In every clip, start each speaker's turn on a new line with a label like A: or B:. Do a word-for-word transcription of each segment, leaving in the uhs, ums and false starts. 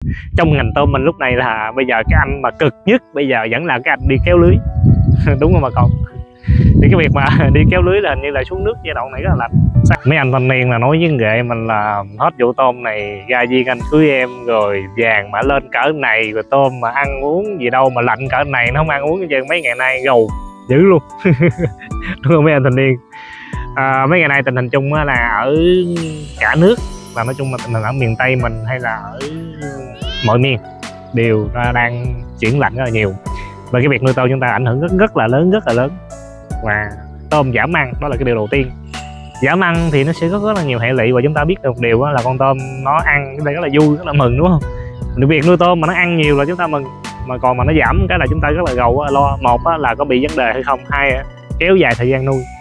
A: trong ngành tôm mình lúc này là bây giờ cái anh mà cực nhất bây giờ vẫn là cái anh đi kéo lưới. Đúng không bà con? Thì cái việc mà đi kéo lưới là hình như là xuống nước giai đoạn này rất là lạnh. Mấy anh thanh niên là nói với ghệ mình là hết vụ tôm này ra viên anh cưới em, rồi vàng mà lên cỡ này, rồi tôm mà ăn uống gì đâu mà lạnh cỡ này nó không ăn uống, chứ mấy ngày nay gầu dữ luôn. Đúng không mấy anh thanh niên? À, mấy ngày nay tình hình chung là ở cả nước, và nói chung là tình hình ở miền Tây mình hay là ở mọi miền đều đang chuyển lạnh rất là nhiều, và cái việc nuôi tôm chúng ta ảnh hưởng rất rất là lớn rất là lớn. Và tôm giảm ăn đó là cái điều đầu tiên. Giảm ăn thì nó sẽ có rất là nhiều hệ lụy, và chúng ta biết được một điều là con tôm nó ăn cái đây rất là vui, rất là mừng, đúng không? Việc nuôi tôm mà nó ăn nhiều là chúng ta mừng, mà còn mà nó giảm cái là chúng ta rất là gầu, lo. Một là có bị vấn đề hay không, hai kéo dài thời gian nuôi.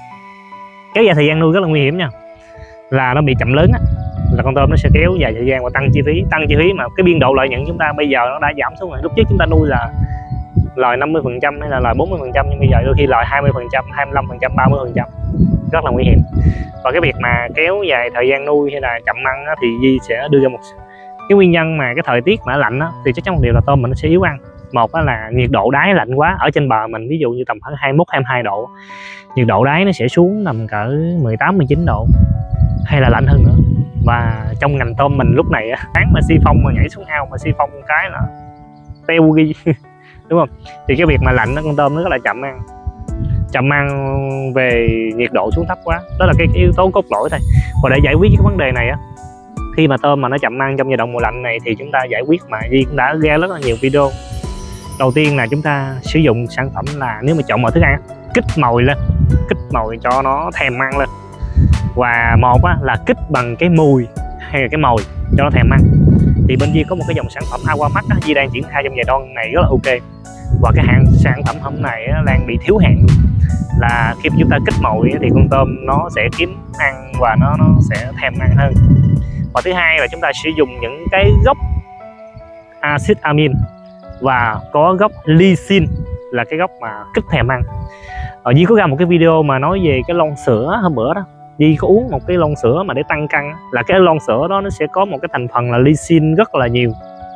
A: Kéo dài thời gian nuôi rất là nguy hiểm nha, là nó bị chậm lớn á, là con tôm nó sẽ kéo dài thời gian và tăng chi phí. Tăng chi phí mà cái biên độ lợi nhuận chúng ta bây giờ nó đã giảm xuống rồi. Lúc trước chúng ta nuôi là lời năm mươi phần trăm hay là lời bốn mươi phần trăm, nhưng bây giờ đôi khi lời hai mươi phần trăm, hai mươi lăm phần trăm, ba mươi phần trăm, rất là nguy hiểm. Và cái việc mà kéo dài thời gian nuôi hay là chậm ăn á, thì Di sẽ đưa ra một cái nguyên nhân mà cái thời tiết mà lạnh á, thì chắc chắn một điều là tôm mình nó sẽ yếu ăn. Một là nhiệt độ đáy lạnh quá ở trên bờ mình, ví dụ như tầm khoảng hai mươi mốt, hai mươi hai độ, nhiệt độ đáy nó sẽ xuống tầm cỡ mười tám, mười chín độ hay là lạnh hơn nữa. Và trong ngành tôm mình lúc này á, sáng mà si phong mà nhảy xuống ao mà si phong cái là teo ghi. Đúng không? Thì cái việc mà lạnh đó, con tôm nó rất là chậm ăn, chậm ăn về nhiệt độ xuống thấp quá, đó là cái, cái yếu tố cốt lõi thôi. Và để giải quyết cái vấn đề này á, khi mà tôm mà nó chậm ăn trong giai đoạn mùa lạnh này thì chúng ta giải quyết mà Di cũng đã ra rất là nhiều video. Đầu tiên là chúng ta sử dụng sản phẩm là nếu mà chọn mọi thức ăn kích mồi lên, kích mồi cho nó thèm ăn lên. Và một á, là kích bằng cái mùi hay là cái mồi cho nó thèm ăn. Thì bên Di có một cái dòng sản phẩm Aquamax á, Di đang triển khai trong giai đoạn này rất là ok. Và cái hãng sản phẩm hôm này á, đang bị thiếu hàng luôn. Là khi chúng ta kích mồi thì con tôm nó sẽ kiếm ăn và nó, nó sẽ thèm ăn hơn. Và thứ hai là chúng ta sử dụng những cái gốc axit amin và có gốc lysine là cái gốc mà kích thèm ăn. Ở Di có ra một cái video mà nói về cái lon sữa hôm bữa đó. Di có uống một cái lon sữa mà để tăng cân, là cái lon sữa đó nó sẽ có một cái thành phần là lysine rất là nhiều.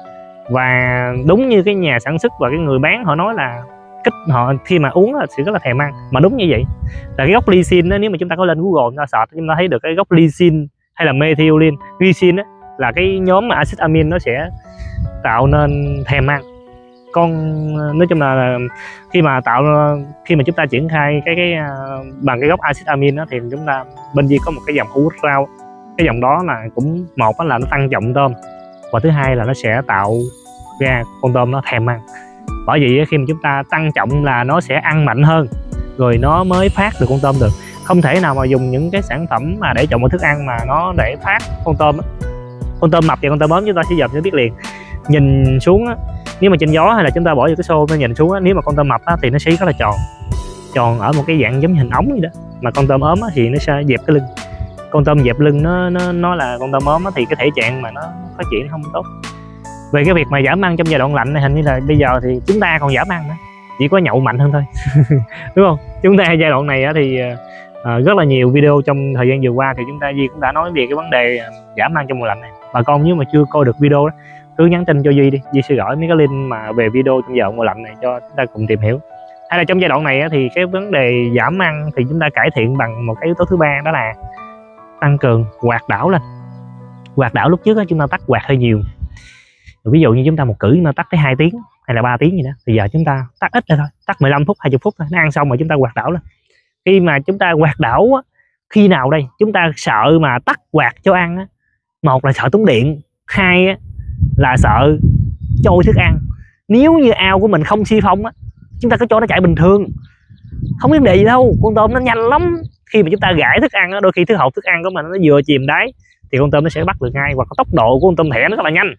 A: Và đúng như cái nhà sản xuất và cái người bán họ nói là kích họ khi mà uống là sẽ rất là thèm ăn. Mà đúng như vậy, là cái gốc lysine đó, nếu mà chúng ta có lên Google chúng ta search chúng ta thấy được cái gốc lysine hay là methionine. Lysine là cái nhóm mà axit amin nó sẽ tạo nên thèm ăn. Con nói chung là khi mà tạo khi mà chúng ta triển khai cái cái bằng cái gốc axit amin đó, thì chúng ta bên Di có một cái dòng hũ rau. Cái dòng đó là cũng một là nó tăng trọng tôm, và thứ hai là nó sẽ tạo ra con tôm nó thèm ăn. Bởi vì khi mà chúng ta tăng trọng là nó sẽ ăn mạnh hơn, rồi nó mới phát được con tôm được. Không thể nào mà dùng những cái sản phẩm mà để trộn vào thức ăn mà nó để phát con tôm á. Con tôm mập và con tôm ốm chúng ta sẽ dập sẽ biết liền. Nhìn xuống á, nếu mà trên gió hay là chúng ta bỏ vô cái xô nó nhìn xuống á, nếu mà con tôm mập á, thì nó sẽ rất là tròn, tròn ở một cái dạng giống như hình ống vậy đó. Mà con tôm ốm á, thì nó sẽ dẹp cái lưng. Con tôm dẹp lưng nó nó nó là con tôm ốm á, thì cái thể trạng mà nó phát triển không tốt. Về cái việc mà giảm ăn trong giai đoạn lạnh này, hình như là bây giờ thì chúng ta còn giảm ăn nữa, chỉ có nhậu mạnh hơn thôi. Đúng không? Chúng ta giai đoạn này á, thì uh, rất là nhiều video trong thời gian vừa qua thì chúng ta Di cũng đã nói về cái vấn đề giảm ăn trong mùa lạnh này. Bà con nếu mà chưa coi được video đó, cứ nhắn tin cho Di đi, Di sẽ gửi mấy cái link mà về video trong giai đoạn mùa lạnh này cho chúng ta cùng tìm hiểu. Hay là trong giai đoạn này á, thì cái vấn đề giảm ăn thì chúng ta cải thiện bằng một cái yếu tố thứ ba, đó là tăng cường quạt đảo lên. Quạt đảo lúc trước á, chúng ta tắt quạt hơi nhiều. Ví dụ như chúng ta một cử chúng ta tắt tới hai tiếng hay là ba tiếng gì đó, thì giờ chúng ta tắt ít ra thôi, tắt mười lăm phút, hai mươi phút thôi, nó ăn xong rồi chúng ta quạt đảo lên. Khi mà chúng ta quạt đảo á, khi nào đây chúng ta sợ mà tắt quạt cho ăn á, một là sợ tốn điện, hai á, là sợ trôi thức ăn. Nếu như ao của mình không xi phong á, chúng ta cứ cho nó chạy bình thường, không có vấn đề gì đâu. Con tôm nó nhanh lắm, khi mà chúng ta gãi thức ăn á, đôi khi thứ hộp thức ăn của mình nó vừa chìm đáy thì con tôm nó sẽ bắt được ngay, và có tốc độ của con tôm thẻ nó rất là nhanh.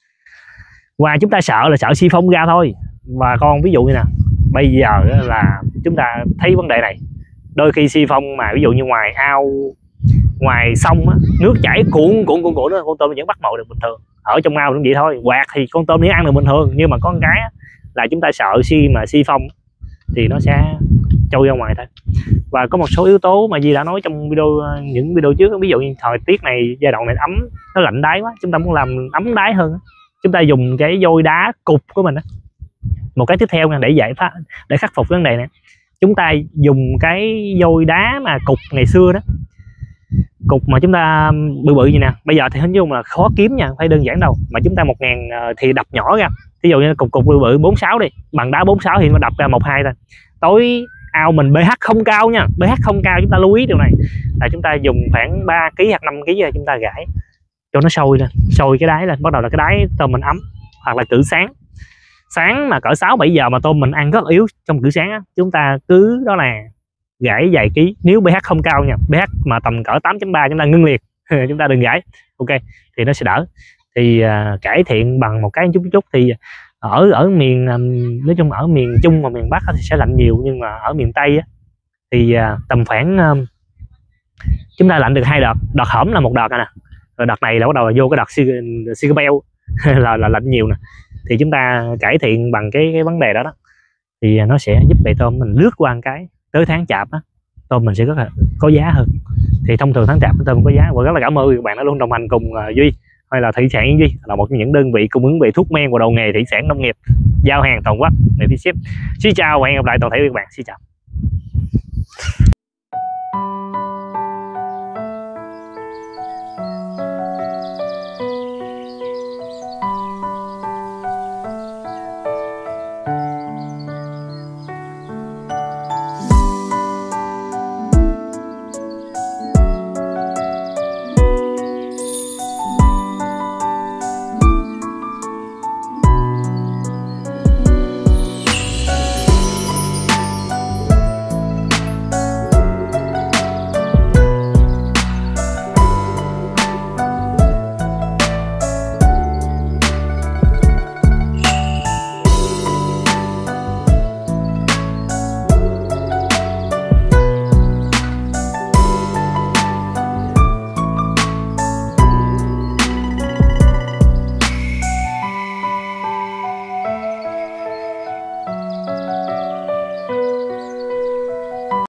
A: Và chúng ta sợ là sợ xi phong ra thôi. Và con ví dụ như nè, bây giờ là chúng ta thấy vấn đề này, đôi khi xi phong mà ví dụ như ngoài ao, ngoài sông á, nước chảy cuộn cuộn cuộn cuộn đó, con tôm nó vẫn bắt mồi được bình thường. Ở trong ao cũng vậy thôi, quạt thì con tôm nó ăn được bình thường, nhưng mà con cái á, là chúng ta sợ khi mà xi phong thì nó sẽ trôi ra ngoài thôi. Và có một số yếu tố mà Di đã nói trong video, những video trước, ví dụ như thời tiết này giai đoạn này ấm, nó lạnh đáy quá, chúng ta muốn làm ấm đáy hơn chúng ta dùng cái vôi đá cục của mình đó. Một cái tiếp theo nha, để giải pháp để khắc phục vấn đề này, chúng ta dùng cái vôi đá mà cục ngày xưa đó, cục mà chúng ta bự bự như nè, bây giờ thì hình dung là khó kiếm nha, phải đơn giản đâu, mà chúng ta một ngàn thì đập nhỏ ra, ví dụ như cục cục bự bự bốn sáu đi, bằng đá bốn sáu thì nó đập ra một hai thôi. Tối ao mình pH không cao nha, pH không cao, chúng ta lưu ý điều này là chúng ta dùng khoảng ba ki hoặc năm ki rồi chúng ta gãi cho nó sôi lên, sôi cái đáy lên, bắt đầu là cái đáy tôm mình ấm, hoặc là cử sáng sáng mà cỡ sáu bảy giờ mà tôm mình ăn rất yếu trong cử sáng á, chúng ta cứ đó là gãi vài ký, nếu pH không cao nha, pH mà tầm cỡ tám chấm ba chúng ta ngưng liệt chúng ta đừng gãi, ok, thì nó sẽ đỡ. Thì uh, cải thiện bằng một cái chút chút thì ở ở miền um, nói chung ở miền Trung và miền Bắc thì sẽ lạnh nhiều, nhưng mà ở miền Tây á, thì uh, tầm khoảng um, chúng ta lạnh được hai đợt, đợt hổm là một đợt nè, rồi đợt này là bắt đầu là vô cái đợt siêu beo là là lạnh nhiều nè, thì chúng ta cải thiện bằng cái cái vấn đề đó đó, thì nó sẽ giúp bầy tôm mình lướt qua một cái tới tháng chạp á, tôm mình sẽ rất là có giá hơn. Thì thông thường tháng chạp tôm có giá, và rất là cảm ơn các bạn đã luôn đồng hành cùng uh, Duy hay là Thủy Sản Duy, là một trong những đơn vị cung ứng về thuốc men và đầu nghề thủy sản nông nghiệp, giao hàng toàn quốc để đi ship. Xin chào và hẹn gặp lại toàn thể các bạn, xin chào.